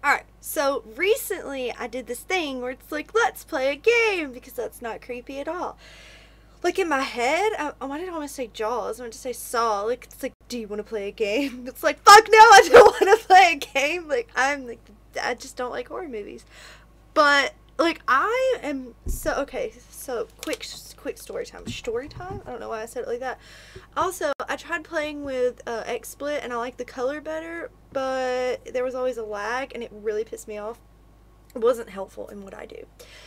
Alright, so recently I did this thing where it's like, let's play a game, because that's not creepy at all. Like in my head, why did I want to say Jaws? I want to say Saw. Like, it's like, do you want to play a game? It's like, fuck no, I don't want to play a game. Like, I just don't like horror movies. But, like, I am so, okay, so quick story time. Story time? I don't know why I said it like that. Also, I tried playing with XSplit, and I like the color better, but there was always a lag, and it really pissed me off. It wasn't helpful in what I do.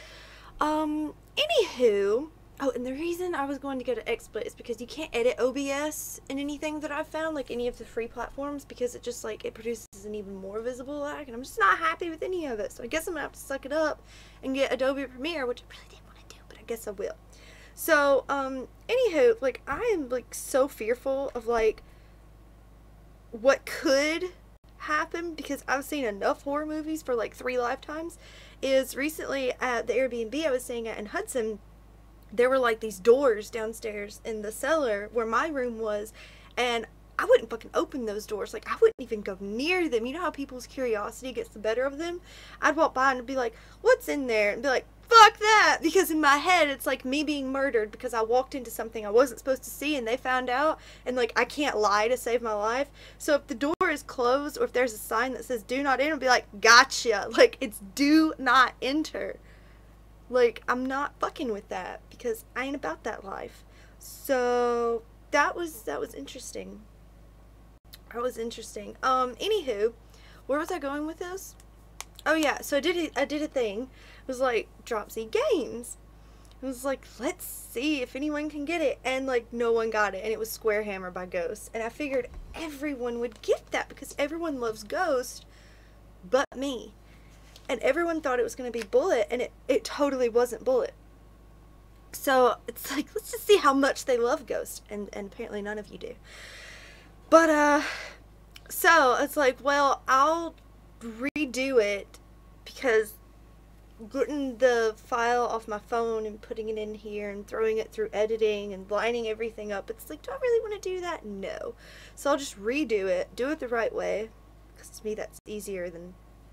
Anywho, oh, and the reason I was going to go to XSplit is because you can't edit OBS in anything that I've found, like any of the free platforms, because it just, like, it produces an even more visible lag, and I'm just not happy with any of it, so I guess I'm gonna have to suck it up and get Adobe Premiere, which I really didn't want to do, but I guess I will. So, anywho, like, I am, like, so fearful of, like, what could happen, because I've seen enough horror movies for, like, 3 lifetimes. Is recently at the Airbnb I was staying at in Hudson, there were, like, these doors downstairs in the cellar where my room was, and I wouldn't fucking open those doors. Like, I wouldn't even go near them. You know how people's curiosity gets the better of them? I'd walk by and be like, what's in there? And be like, fuck that! Because in my head, it's like me being murdered because I walked into something I wasn't supposed to see and they found out, and, like, I can't lie to save my life. So if the door is closed, or if there's a sign that says do not enter, I'll be like, gotcha! Like, it's do not enter. Like, I'm not fucking with that, because I ain't about that life. So, that was interesting. That was interesting. Anywho, where was I going with this? Oh yeah, so I did a thing. It was like, Dropsy Games. It was like, let's see if anyone can get it. And, like, no one got it. And it was Square Hammer by Ghost. And I figured everyone would get that, because everyone loves Ghost but me. And everyone thought it was going to be Bullet, and it totally wasn't Bullet. So, it's like, let's just see how much they love Ghost. And apparently none of you do. But, so, it's like, well, I'll redo it, because getting the file off my phone and putting it in here and throwing it through editing and lining everything up, it's like, do I really want to do that? No. So I'll just redo it, do it the right way, because to me that's easier than...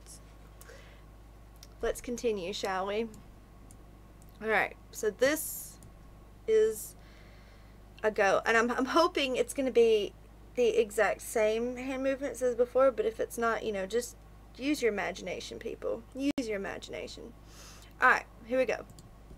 Let's continue, shall we? Alright, so this is a go, and I'm hoping it's going to be the exact same hand movements as before, but if it's not, you know, just use your imagination, people. Use your imagination. Alright, here we go.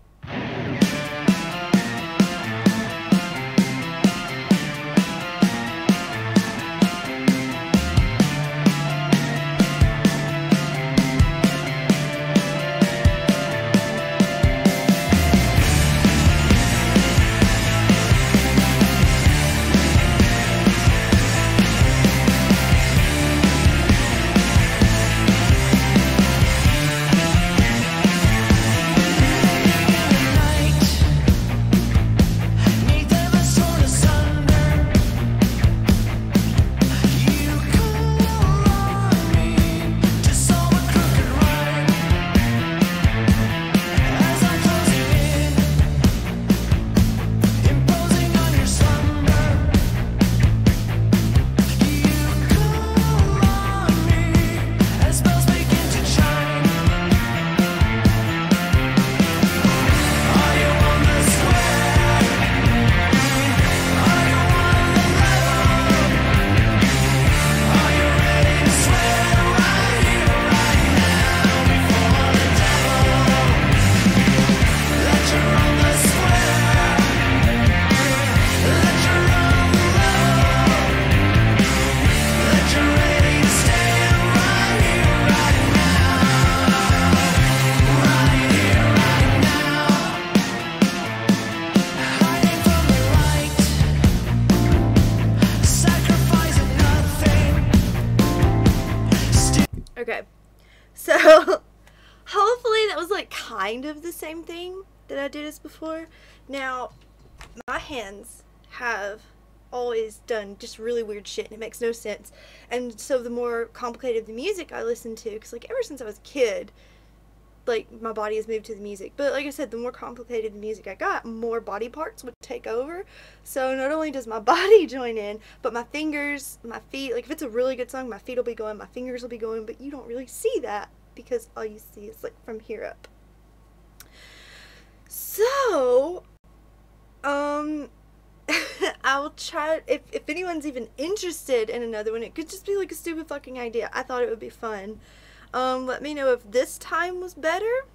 Okay, so hopefully that was, like, kind of the same thing that I did as before. Now, my hands have always done just really weird shit, and it makes no sense. And so the more complicated the music I listen to, because, like, ever since I was a kid, like my body has moved to the music. But like I said, the more complicated the music I got, more body parts would take over. So not only does my body join in, but my fingers, my feet, like if it's a really good song, my feet will be going, my fingers will be going, but you don't really see that because all you see is like from here up. So, I will try, if anyone's even interested in another one, it could just be like a stupid fucking idea. I thought it would be fun. Let me know if this time was better,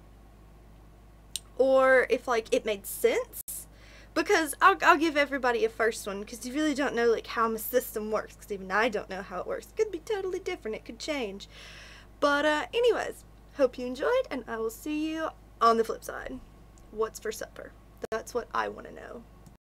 or if like it made sense, because I'll give everybody a first one, because you really don't know like how my system works, because even I don't know how it works. It could be totally different, it could change. But anyways, hope you enjoyed, and I will see you on the flip side. What's for supper? That's what I want to know.